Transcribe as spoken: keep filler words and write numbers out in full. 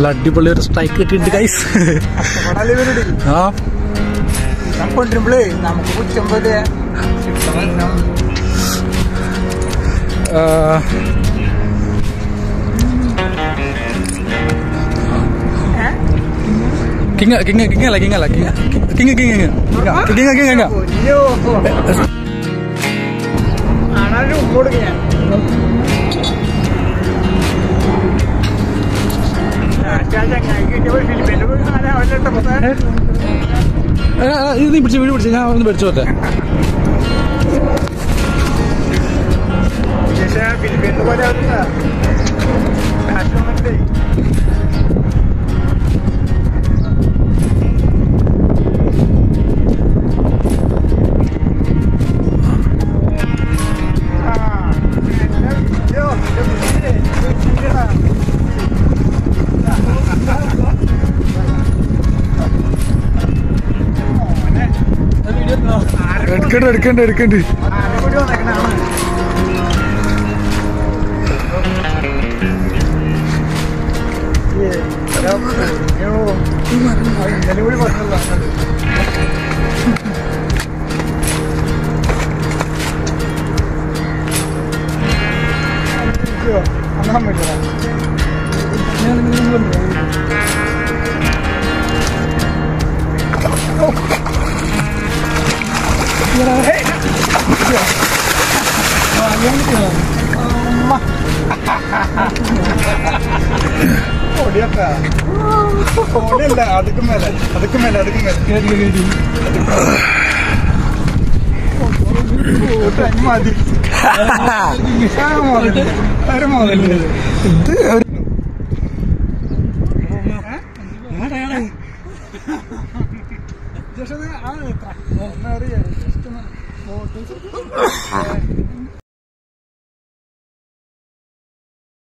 നല്ല അടിപൊളി ഒരു സ്ട്രൈക്ക് കിട്ടിയിട്ടുണ്ട് ഗൈസ്. ആ കൊണ്ടിരുമ്പോഴേ നമുക്ക് ഉച്ചമ്പത് കിങ് കിങ് കിങ് അല്ല കിങ് അല്ല king king king king king king ഇത് നീ പിടിച്ച് വീട് പിടിച്ച് ഞാൻ ഒന്ന് പഠിച്ചു പോട്ടെ. എടുക്കണ്ട എടുക്കണ്ട എടുക്കണ്ട് അതുക്കും മേലെ അതുക്കും മേലെ അതുക്കും മേലെ മതി ജസ്റ്റ്